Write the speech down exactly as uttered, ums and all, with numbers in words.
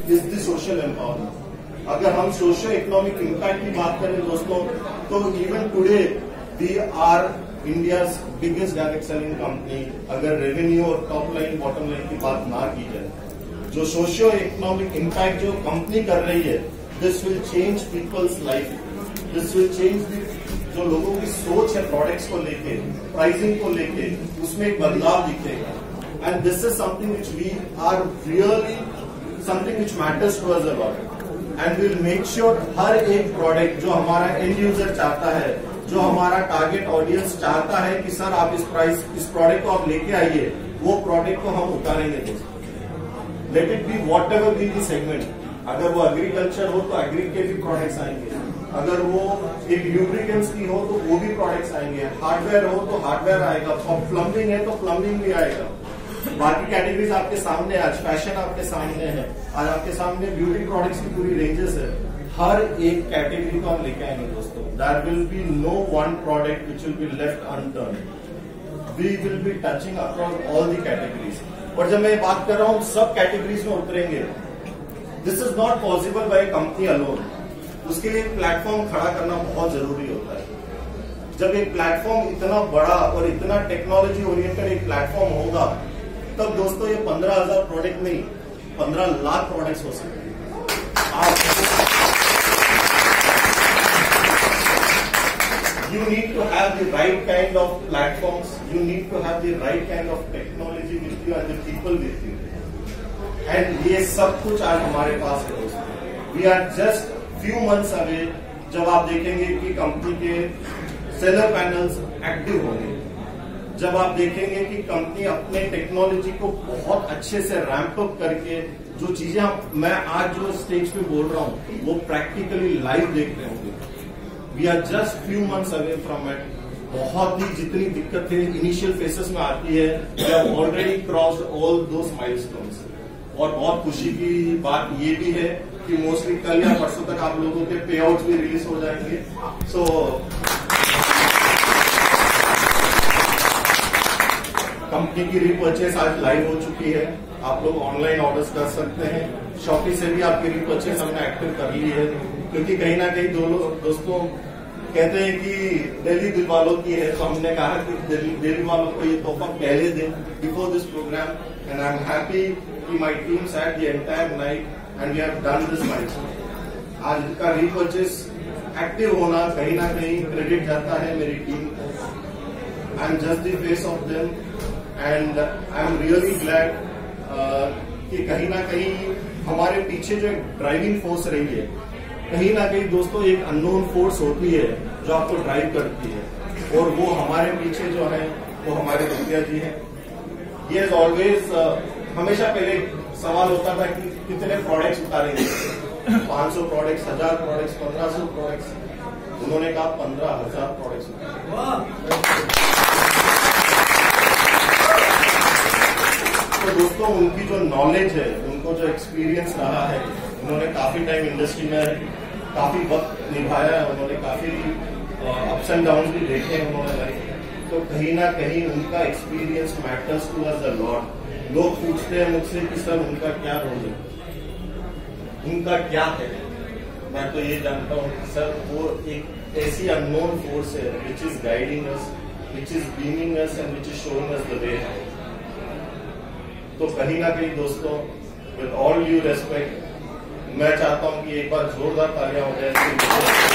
Is the social empowerment. अगर हम socio economic impact की बात करें दोस्तों, तो even today we are India's biggest direct selling company. अगर रेवेन्यू और टॉप लाइन बॉटम लाइन की बात ना की जाए, जो सोशियो इकोनॉमिक इम्पैक्ट जो कंपनी कर रही है, this will change people's life, this will change जो लोगों की सोच है प्रोडक्ट्स को लेके, प्राइसिंग को लेके, उसमें एक बदलाव दिखेगा। And this is something which we are really something which matters to us a lot. And will make sure हर एक प्रोडक्ट जो हमारा एंड यूजर चाहता है, जो हमारा टारगेट ऑडियंस चाहता है कि सर आप इस प्राइस इस प्रोडक्ट को आप लेके आइए, वो प्रोडक्ट को हम उतारेंगे दोस्तों। Let it be whatever be the segment. अगर वो एग्रीकल्चर हो तो एग्री के भी प्रोडक्ट्स आएंगे, अगर वो एक ल्यूब्रिकेंट्स की हो तो वो भी प्रोडक्ट्स आएंगे, हार्डवेयर हो तो हार्डवेयर आएगा, और प्लम्बिंग है तो प्लम्बिंग भी आएगा। बाकी कैटेगरीज आपके सामने, आज फैशन आपके सामने है, आज आपके सामने ब्यूटी प्रोडक्ट्स की पूरी रेंजेस है। हर एक कैटेगरी को हम लेके आएंगे दोस्तों। There will be no one product which will be left unturned. We will be touching across all the categories. और जब मैं बात कर रहा हूं सब कैटेगरीज में उतरेंगे, this is not possible by company alone. उसके लिए एक प्लेटफॉर्म खड़ा करना बहुत जरूरी होता है। जब एक प्लेटफॉर्म इतना बड़ा और इतना टेक्नोलॉजी ओरिएंटेड एक प्लेटफॉर्म होगा, तब दोस्तों ये पंद्रह हजार प्रोडक्ट नहीं, पंद्रह लाख प्रोडक्ट्स हो सकते हैं। You need to have the right kind of platforms. You need to have the right kind of technology with you and the people with you. And ये सब कुछ आज हमारे पास है दोस्तों। We are just few months away जब आप देखेंगे कि कंपनी के सेलर पैनल्स एक्टिव होंगे, जब आप देखेंगे कि कंपनी अपने टेक्नोलॉजी को बहुत अच्छे से रैंप अप करके जो चीजें हम मैं आज जो स्टेज पे बोल रहा हूँ वो प्रैक्टिकली लाइव देख रहे होंगे। We are just few months away from it. बहुत ही जितनी दिक्कतें इनिशियल फेसेस में आती है, we have already crossed all those milestones. और बहुत खुशी की बात ये भी है कि मोस्टली कल या परसों तक आप लोगों के पे आउट्स भी रिलीज हो जाएंगे। सो so, कंपनी की रीपर्चेस आज लाइव हो चुकी है। आप लोग ऑनलाइन ऑर्डर्स कर सकते हैं। शॉपी से भी आपकी रीपर्चेस हमने एक्टिव कर ली है, क्योंकि कहीं ना कहीं दो दोस्तों कहते हैं कि दिल्ली दिल वालों की है, तो हमने कहा कि दिल्ली दिल वालों को ये तोहफा पहले दिन before this program. And I am happy कि my team sat the entire night and we have done this milestone. आज का रीपर्चेस एक्टिव होना कहीं ना कहीं क्रेडिट जाता है मेरी टीम को। I am just the face of them and I am really glad कि कहीं ना कहीं हमारे पीछे जो एक ड्राइविंग फोर्स रही है, कहीं ना कहीं दोस्तों एक अननोन फोर्स होती है जो आपको ड्राइव करती है, और वो हमारे पीछे जो है वो हमारे भैया जी हैं। ये ऑलवेज हमेशा पहले सवाल होता था कि कितने प्रोडक्ट्स उतारेंगे, पाँच सौ प्रोडक्ट्स, हजार प्रोडक्ट्स, पंद्रह सौ प्रोडक्ट्स। उन्होंने कहा पंद्रह हजार प्रोडक्ट्स उतारेंगे। तो दोस्तों उनकी जो नॉलेज है, उनको जो एक्सपीरियंस रहा है, उन्होंने काफी टाइम इंडस्ट्री में काफी वक्त निभाया है, उन्होंने काफी अप्स एंड डाउन भी देखे हैं उन्होंने लाइफ। तो कहीं ना कहीं उनका experience matters to us a lot. लोग पूछते हैं मुझसे कि सर उनका क्या रोल है, उनका क्या है। मैं तो ये जानता हूँ कि सर वो एक ऐसी अननोन फोर्स है which is guiding us, which is beaming us and which is showing us the way. तो कहीं ना कहीं दोस्तों विद ऑल ड्यू रेस्पेक्ट मैं चाहता हूं कि एक बार जोरदार तालियां हो जाए।